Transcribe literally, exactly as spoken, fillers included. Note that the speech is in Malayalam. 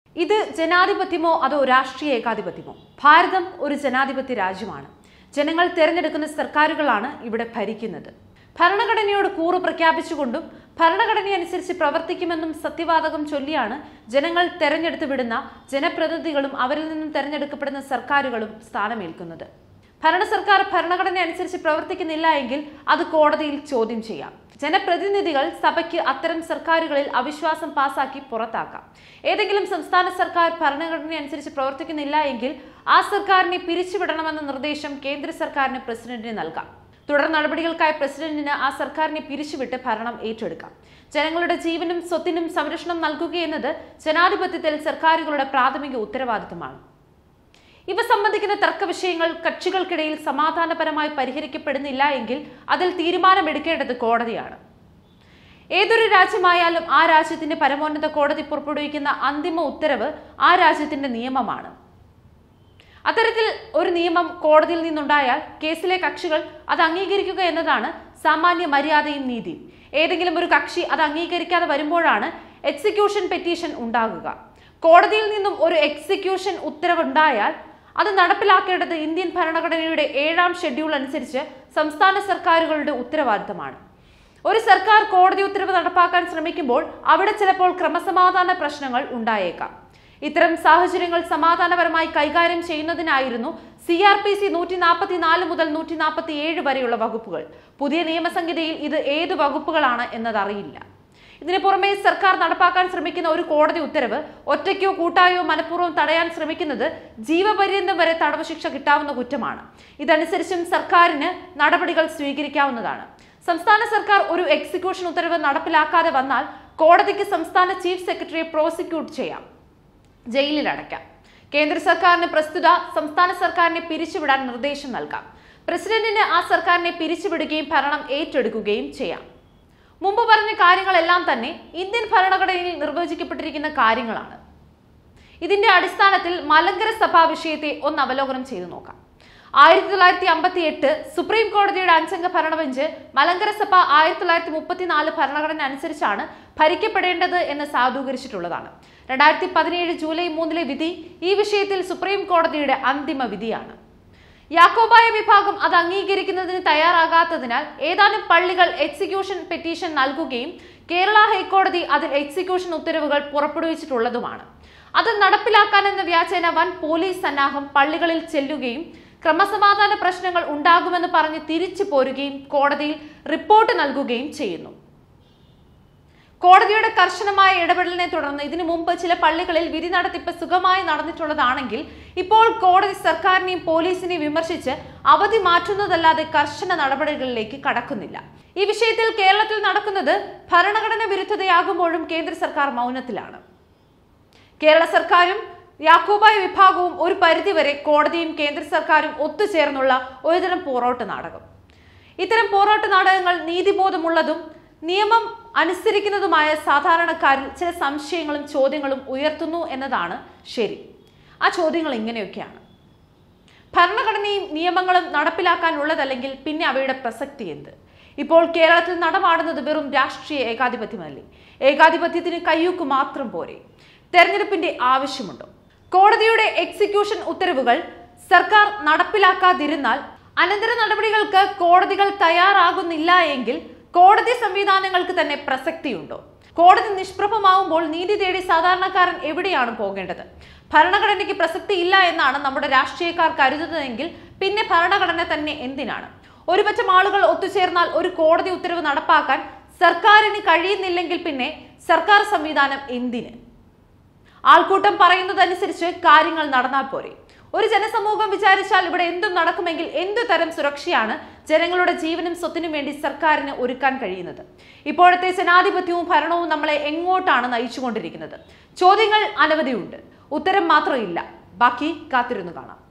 ഇത് ജനാധിപത്യമോ അതോ രാഷ്ട്രീയ ഏകാധിപത്യമോ? ഭാരതം ഒരു ജനാധിപത്യ രാജ്യമാണ്. ജനങ്ങൾ തിരഞ്ഞെടുക്കുന്ന സർക്കാരുകളാണ് ഇവിടെ ഭരിക്കുന്നത്. ഭരണഘടനയോട് കൂറ് പ്രഖ്യാപിച്ചുകൊണ്ടും ഭരണഘടനയനുസരിച്ച് പ്രവർത്തിക്കുമെന്നും സത്യവാചകം ചൊല്ലിയാണ് ജനങ്ങൾ തെരഞ്ഞെടുത്ത് വിടുന്ന ജനപ്രതിനിധികളും അവരിൽ നിന്നും തെരഞ്ഞെടുക്കപ്പെടുന്ന സർക്കാരുകളും സ്ഥാനമേൽക്കുന്നത്. ഭരണ സർക്കാർ ഭരണഘടന അനുസരിച്ച് പ്രവർത്തിക്കുന്നില്ല എങ്കിൽ അത് കോടതിയിൽ ചോദ്യം ചെയ്യാം. ജനപ്രതിനിധികൾ സഭയ്ക്ക് അത്തരം സർക്കാരുകളിൽ അവിശ്വാസം പാസാക്കി പുറത്താക്കാം. ഏതെങ്കിലും സംസ്ഥാന സർക്കാർ ഭരണഘടന അനുസരിച്ച് പ്രവർത്തിക്കുന്നില്ല എങ്കിൽ ആ സർക്കാരിനെ പിരിച്ചുവിടണമെന്ന നിർദ്ദേശം കേന്ദ്ര സർക്കാരിന് പ്രസിഡന്റിന് നൽകാം. തുടർ നടപടികൾക്കായി പ്രസിഡന്റിന് ആ സർക്കാരിനെ പിരിച്ചുവിട്ട് ഭരണം ഏറ്റെടുക്കാം. ജനങ്ങളുടെ ജീവനും സ്വത്തിനും സംരക്ഷണം നൽകുകയെന്നത് ജനാധിപത്യത്തിൽ സർക്കാരുകളുടെ പ്രാഥമിക ഉത്തരവാദിത്തമാണ്. ഇവ സംബന്ധിക്കുന്ന തർക്ക വിഷയങ്ങൾ കക്ഷികൾക്കിടയിൽ സമാധാനപരമായി പരിഹരിക്കപ്പെടുന്നില്ല എങ്കിൽ അതിൽ തീരുമാനമെടുക്കേണ്ടത് കോടതിയാണ്. ഏതൊരു രാജ്യമായാലും ആ രാജ്യത്തിന്റെ പരമോന്നത കോടതി പുറപ്പെടുവിക്കുന്ന അന്തിമ ഉത്തരവ് ആ രാജ്യത്തിന്റെ നിയമമാണ്. അത്തരത്തിൽ ഒരു നിയമം കോടതിയിൽ നിന്നുണ്ടായാൽ കേസിലെ കക്ഷികൾ അത് അംഗീകരിക്കുക എന്നതാണ് സാമാന്യ മര്യാദയും നീതിയും. ഏതെങ്കിലും ഒരു കക്ഷി അത് അംഗീകരിക്കാതെ വരുമ്പോഴാണ് എക്സിക്യൂഷൻ പെറ്റീഷൻ ഉണ്ടാകുക. കോടതിയിൽ നിന്നും ഒരു എക്സിക്യൂഷൻ ഉത്തരവുണ്ടായാൽ അത് നടപ്പിലാക്കേണ്ടത് ഇന്ത്യൻ ഭരണഘടനയുടെ ഏഴാം ഷെഡ്യൂൾ അനുസരിച്ച് സംസ്ഥാന സർക്കാരുകളുടെ ഉത്തരവാദിത്തമാണ്. ഒരു സർക്കാർ കോടതി ഉത്തരവ് നടപ്പാക്കാൻ ശ്രമിക്കുമ്പോൾ അവിടെ ചിലപ്പോൾ ക്രമസമാധാന പ്രശ്നങ്ങൾ ഉണ്ടായേക്കാം. ഇത്തരം സാഹചര്യങ്ങൾ സമാധാനപരമായി കൈകാര്യം ചെയ്യുന്നതിനായിരുന്നു സി ആർ പി സി നൂറ്റി നാൽപ്പത്തി നാല് മുതൽ നൂറ്റി നാൽപ്പത്തി ഏഴ് വരെയുള്ള വകുപ്പുകൾ. പുതിയ നിയമസംഹിതയിൽ ഇത് ഏത് വകുപ്പുകളാണ് എന്നതറിയില്ല. ഇതിനു പുറമെ സർക്കാർ നടപ്പാക്കാൻ ശ്രമിക്കുന്ന ഒരു കോടതി ഉത്തരവ് ഒറ്റയ്ക്കോ കൂട്ടായോ മനഃപൂർവ്വം തടയാൻ ശ്രമിക്കുന്നത് ജീവപര്യന്തം വരെ തടവ് ശിക്ഷ കിട്ടാവുന്ന കുറ്റമാണ്. ഇതനുസരിച്ചും സർക്കാരിന് നടപടികൾ സ്വീകരിക്കാവുന്നതാണ്. സംസ്ഥാന സർക്കാർ ഒരു എക്സിക്യൂഷൻ ഉത്തരവ് നടപ്പിലാക്കാതെ വന്നാൽ കോടതിക്ക് സംസ്ഥാന ചീഫ് സെക്രട്ടറിയെ പ്രോസിക്യൂട്ട് ചെയ്യാം, ജയിലിൽ അടയ്ക്കാം. കേന്ദ്ര സർക്കാരിന് പ്രസ്തുത സംസ്ഥാന സർക്കാരിനെ പിരിച്ചുവിടാൻ നിർദ്ദേശം നൽകാം. പ്രസിഡന്റിന് ആ സർക്കാരിനെ പിരിച്ചുവിടുകയും ഭരണം ഏറ്റെടുക്കുകയും ചെയ്യാം. മുമ്പ് പറഞ്ഞ കാര്യങ്ങളെല്ലാം തന്നെ ഇന്ത്യൻ ഭരണഘടനയിൽ നിർവചിക്കപ്പെട്ടിരിക്കുന്ന കാര്യങ്ങളാണ്. ഇതിന്റെ അടിസ്ഥാനത്തിൽ മലങ്കര സഭാ വിഷയത്തെ ഒന്ന് അവലോകനം ചെയ്തു നോക്കാം. ആയിരത്തി തൊള്ളായിരത്തി അമ്പത്തി എട്ട് സുപ്രീം കോടതിയുടെ അഞ്ചംഗ ഭരണബെഞ്ച് മലങ്കര സഭ ആയിരത്തി തൊള്ളായിരത്തി മുപ്പത്തിനാല് ഭരണഘടന അനുസരിച്ചാണ് ഭരിക്കപ്പെടേണ്ടത് എന്ന് സാധൂകരിച്ചിട്ടുള്ളതാണ്. രണ്ടായിരത്തി പതിനേഴ് ജൂലൈ മൂന്നിലെ വിധി ഈ വിഷയത്തിൽ സുപ്രീം കോടതിയുടെ അന്തിമ വിധിയാണ്. യാക്കോബായ വിഭാഗം അത് അംഗീകരിക്കുന്നതിന് തയ്യാറാകാത്തതിനാൽ ഏതാനും പള്ളികൾ എക്സിക്യൂഷൻ പെറ്റീഷൻ നൽകുകയും കേരള ഹൈക്കോടതി അതിൽ എക്സിക്യൂഷൻ ഉത്തരവുകൾ പുറപ്പെടുവിച്ചിട്ടുള്ളതുമാണ്. അത് നടപ്പിലാക്കാനെന്ന വ്യാജേന വൻ പോലീസ് സന്നാഹം പള്ളികളിൽ ചെല്ലുകയും ക്രമസമാധാന പ്രശ്നങ്ങൾ ഉണ്ടാകുമെന്ന് പറഞ്ഞ് തിരിച്ചു പോരുകയും കോടതിയിൽ റിപ്പോർട്ട് നൽകുകയും ചെയ്യുന്നു. കോടതിയുടെ കർശനമായ ഇടപെടലിനെ തുടർന്ന് ഇതിനു മുമ്പ് ചില പള്ളികളിൽ വിധി നടത്തിപ്പ് സുഖമായി നടന്നിട്ടുള്ളതാണെങ്കിൽ ഇപ്പോൾ കോടതി സർക്കാരിനെയും പോലീസിനെയും വിമർശിച്ച് അവധി മാറ്റുന്നതല്ലാതെ കർശന നടപടികളിലേക്ക് കടക്കുന്നില്ല. ഈ വിഷയത്തിൽ കേരളത്തിൽ നടക്കുന്നത് ഭരണഘടന വിരുദ്ധതയാകുമ്പോഴും കേന്ദ്ര സർക്കാർ മൗനത്തിലാണ്. കേരള സർക്കാരും യാക്കോബായ വിഭാഗവും ഒരു പരിധിവരെ കോടതിയും കേന്ദ്ര സർക്കാരും ഒത്തുചേർന്നുള്ള ഒരുതരം പോറോട്ട് നാടകം. ഇത്തരം പോറോട്ട് നാടകങ്ങൾ നീതിബോധമുള്ളതും നിയമം അനുസരിക്കുന്നതുമായ സാധാരണക്കാരിൽ ചില സംശയങ്ങളും ചോദ്യങ്ങളും ഉയർത്തുന്നു എന്നതാണ് ശരി. ആ ചോദ്യങ്ങൾ ഇങ്ങനെയൊക്കെയാണ്: ഭരണഘടനയും നിയമങ്ങളും നടപ്പിലാക്കാനുള്ളതല്ലെങ്കിൽ പിന്നെ അവയുടെ പ്രസക്തി എന്ത്? ഇപ്പോൾ കേരളത്തിൽ നടമാടുന്നത് വെറും രാഷ്ട്രീയ ഏകാധിപത്യമല്ലേ? ഏകാധിപത്യത്തിന് കയ്യൂക്ക് മാത്രം പോരെ? തെരഞ്ഞെടുപ്പിന്റെ ആവശ്യമുണ്ടോ? കോടതിയുടെ എക്സിക്യൂഷൻ ഉത്തരവുകൾ സർക്കാർ നടപ്പിലാക്കാതിരുന്നാൽ അനന്തര നടപടികൾക്ക് കോടതികൾ തയ്യാറാകുന്നില്ല എങ്കിൽ കോടതി സംവിധാനങ്ങൾക്ക് തന്നെ പ്രസക്തിയുണ്ടോ? കോടതി നിഷ്പ്രഭമാവുമ്പോൾ നീതി തേടി സാധാരണക്കാരൻ എവിടെയാണ് പോകേണ്ടത്? ഭരണഘടനയ്ക്ക് പ്രസക്തി ഇല്ല എന്നാണ് നമ്മുടെ രാഷ്ട്രീയക്കാർ കരുതുന്നതെങ്കിൽ പിന്നെ ഭരണഘടന തന്നെ എന്തിനാണ്? ഒരുപറ്റം ആളുകൾ ഒത്തുചേർന്നാൽ ഒരു കോടതി ഉത്തരവ് നടപ്പാക്കാൻ സർക്കാരിന് കഴിയുന്നില്ലെങ്കിൽ പിന്നെ സർക്കാർ സംവിധാനം എന്തിന്? ആൾക്കൂട്ടം പറയുന്നതനുസരിച്ച് കാര്യങ്ങൾ നടന്നാൽ പോരെ? ഒരു ജനസമൂഹം വിചാരിച്ചാൽ ഇവിടെ എന്തും നടക്കുമെങ്കിൽ എന്തു തരം സുരക്ഷയാണ് ജനങ്ങളുടെ ജീവനും സ്വത്തിനും വേണ്ടി സർക്കാരിന് ഒരുക്കാൻ കഴിയുന്നത്? ഇപ്പോഴത്തെ ജനാധിപത്യവും ഭരണവും നമ്മളെ എങ്ങോട്ടാണ് നയിച്ചുകൊണ്ടിരിക്കുന്നത്? ചോദ്യങ്ങൾ അനവധിയുണ്ട്, ഉത്തരം മാത്രമില്ല. ബാക്കി കാത്തിരുന്നു കാണാം.